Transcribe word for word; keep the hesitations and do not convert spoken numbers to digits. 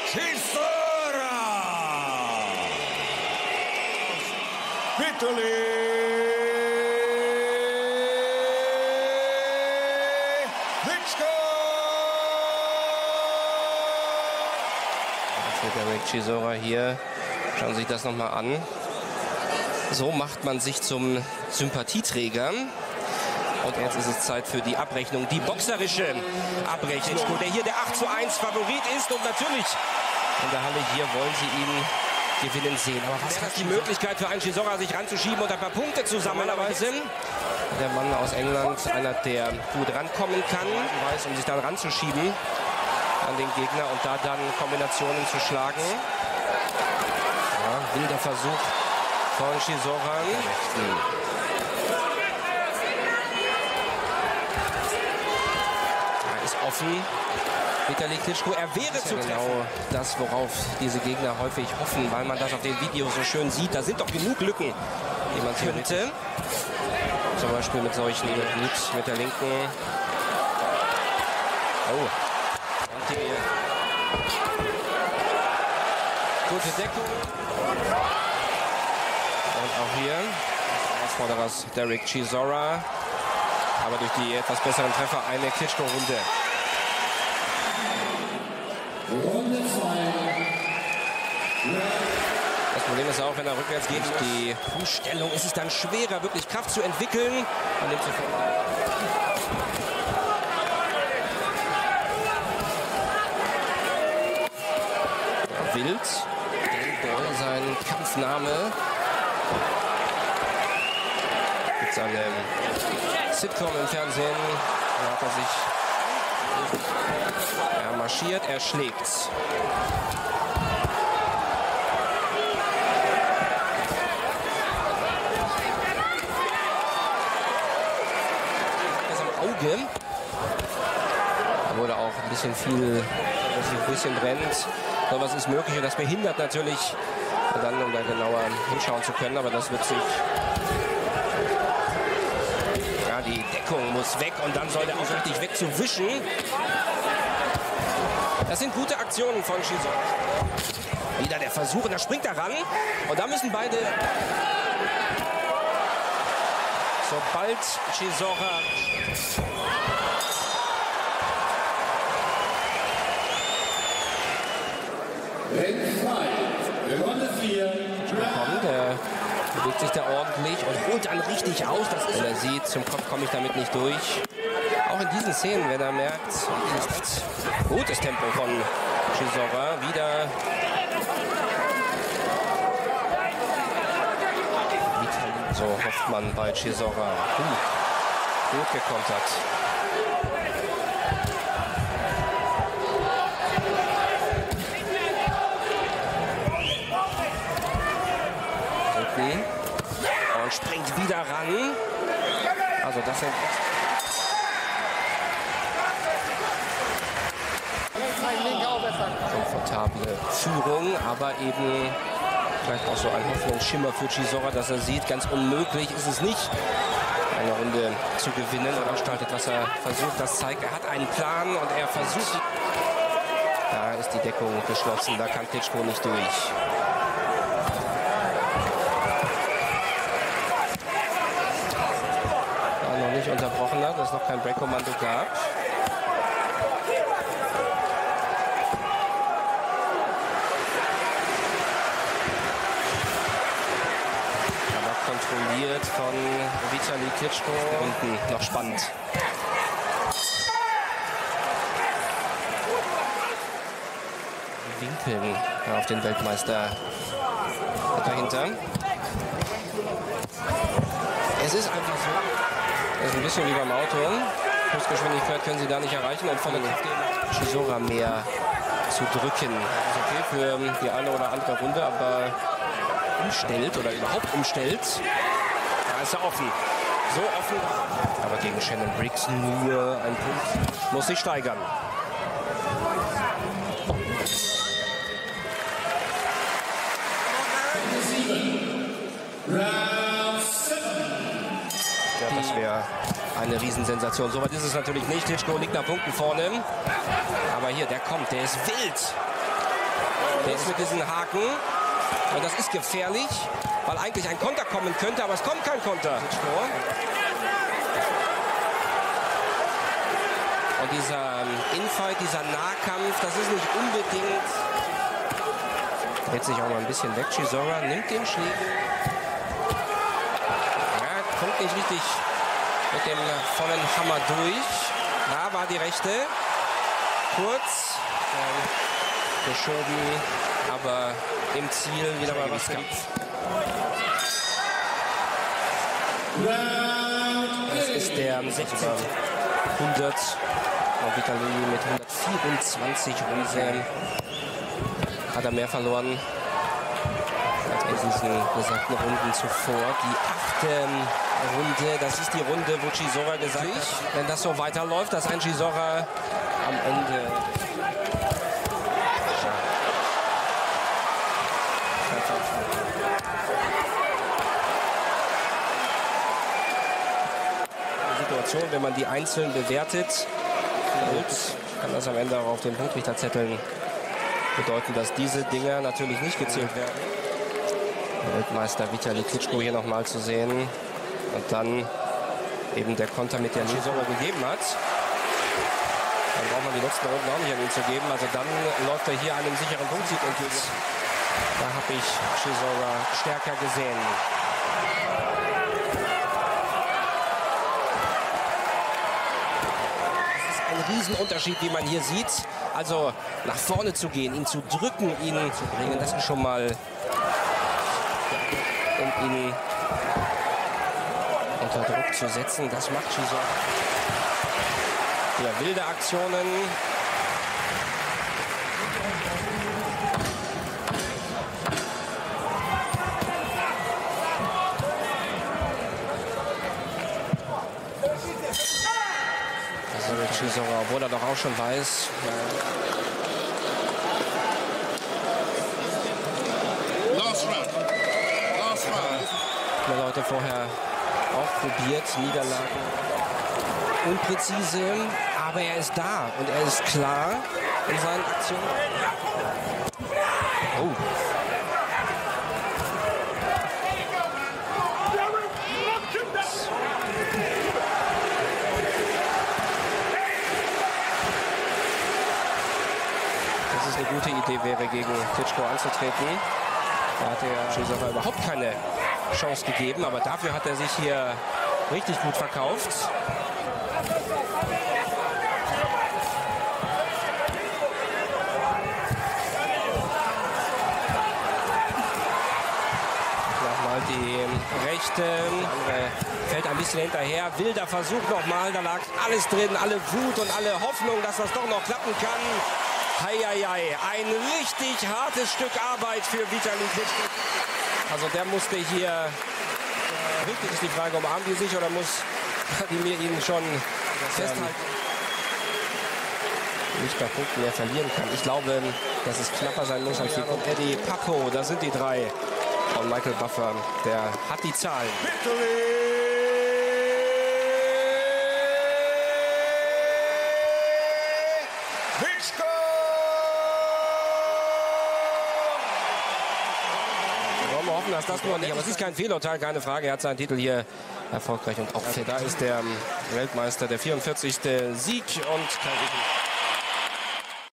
Chisora! Vitaly Klitschko! Für Derek Chisora hier. Schauen Sie sich das nochmal an. So macht man sich zum Sympathieträger. Und jetzt ist es Zeit für die Abrechnung, die boxerische Abrechnung, der hier der acht zu eins Favorit ist. Und natürlich in der Halle hier wollen sie ihn gewinnen sehen. Aber was hat die Möglichkeit für einen Chisora, sich ranzuschieben und ein paar Punkte zu sammeln? Normalerweise der Mann aus England, einer, der gut rankommen kann, weiß, um sich dann ranzuschieben an den Gegner und da dann Kombinationen zu schlagen. Ja, wilder Versuch von Chisora. Er ist offen. Vitaly Klitschko, er wäre zu treffen. Genau das, worauf diese Gegner häufig hoffen, weil man das auf den Videos so schön sieht. Da sind doch genug Lücken, die man könnte. Zum Beispiel mit solchen mit, mit der linken. Oh. Und die gute Deckung. Und auch hier Herausforderers Derek Chisora. Aber durch die etwas besseren Treffer eine Klitschko-Runde. Das Problem ist auch, wenn er rückwärts geht, die Fußstellung ist es dann schwerer, wirklich Kraft zu entwickeln. An dem ja, wild. Den Ball, sein Kampfname. Mit seinem Sitcom im Fernsehen. Da hat er sich. Er marschiert, er schlägt. Auge. Da wurde auch ein bisschen viel, ein bisschen brennt. So was ist möglich und das behindert natürlich dann, um da genauer hinschauen zu können. Aber das wird sich. Ja, die Deckung muss weg und dann soll der auch richtig wegzuwischen. Das sind gute Aktionen von Chisora. Wieder der Versuch und da springt er ran. Und da müssen beide. Sobald Chisora bekommt, der bewegt sich da ordentlich und holt dann richtig aus. Das ist, wenn er sieht, zum Kopf komme ich damit nicht durch. Auch in diesen Szenen, wenn er merkt, ist gutes Tempo von Chisora. Wieder so hofft man bei Chisora. Uh, gut gekontert. Okay. Und springt wieder ran. Also das sind komfortable Führung, aber eben vielleicht auch so ein Hoffnungsschimmer für Chisora, dass er sieht, ganz unmöglich ist es nicht, eine Runde zu gewinnen. Er gestaltet, was er versucht, das zeigt. Er hat einen Plan und er versucht. Da ist die Deckung geschlossen, da kann Klitschko nicht durch. Ja, noch nicht unterbrochen hat, dass es noch kein Break-Kommando gab. Kontrolliert von Vitaly Klitschko. Unten noch spannend. Winkeln auf den Weltmeister dahinter. Es ist einfach so. Es ist ein bisschen wie beim Auto. Höchstgeschwindigkeit können Sie da nicht erreichen und volle Kraft geben, Chisora mehr zu drücken. Das ist okay für die eine oder andere Runde, aber umstellt oder überhaupt umstellt, da ist er offen. So offen. Aber gegen Shannon Briggs nur ein Punkt. Muss sich steigern. Ja, das wäre eine Riesensensation. Soweit ist es natürlich nicht. Klitschko liegt nach Punkten vorne. Aber hier, der kommt, der ist wild. Der ist mit diesen Haken. Und das ist gefährlich, weil eigentlich ein Konter kommen könnte, aber es kommt kein Konter. Und dieser Infight, dieser Nahkampf, das ist nicht unbedingt... Dreht sich auch mal ein bisschen weg. Chisora nimmt den Schläger. Ja, kommt nicht richtig mit dem vollen Hammer durch. Da war die rechte. Kurz äh, geschoben, aber im Ziel wieder mal was Kampf. Das ist der sechzehnte hundert. Vitali mit hundertvierundzwanzig Runden. Hat er mehr verloren als in diesen besagten Runden zuvor. Die achte Runde, das ist die Runde, wo Chisora gesagt hat, wenn das so weiterläuft, dass ein Chisora am Ende... Situation, wenn man die einzeln bewertet, kann das am Ende auch auf den Punktrichterzetteln bedeuten, dass diese Dinger natürlich nicht gezählt werden. Der Weltmeister Vitali Klitschko hier nochmal zu sehen. Und dann eben der Konter, mit der Chisora gegeben hat. Dann braucht man die letzten Runden auch nicht an ihn zu geben. Also dann läuft er hier einen sicheren Punktsieg entgegen. Da habe ich Chisora stärker gesehen. Riesenunterschied, wie man hier sieht. Also nach vorne zu gehen, ihn zu drücken, ihn zu bringen, das ist schon mal, um ihn unter Druck zu setzen. Das macht Chisora. Ja, wilde Aktionen. Chisora, obwohl er doch auch schon weiß. Last round. Last round. Viele Leute vorher auch probiert, Niederlagen. Unpräzise, aber er ist da und er ist klar in seinen Aktionen. Oh. Eine gute Idee wäre, gegen Klitschko anzutreten. Da hat der Chisora überhaupt keine Chance gegeben, aber dafür hat er sich hier richtig gut verkauft. Nochmal die rechte, die andere fällt ein bisschen hinterher. Wilder Versuch nochmal, da lag alles drin, alle Wut und alle Hoffnung, dass das doch noch klappen kann. Heieiei, ein richtig hartes Stück Arbeit für Vitali Klitschko. Also der musste hier, äh, richtig ist die Frage, umarmen die sich oder muss Wladimir ihn schon festhalten? Nicht bei Punkten mehr verlieren kann. Ich glaube, dass es knapper sein muss als die von Eddie Papo. Da sind die drei von Michael Buffer. Der hat die Zahlen. Dass das nur nicht, aber es ist kein Fehlurteil, keine Frage. Er hat seinen Titel hier erfolgreich und auch also da ist der Weltmeister, der vierundvierzigste Sieg und kein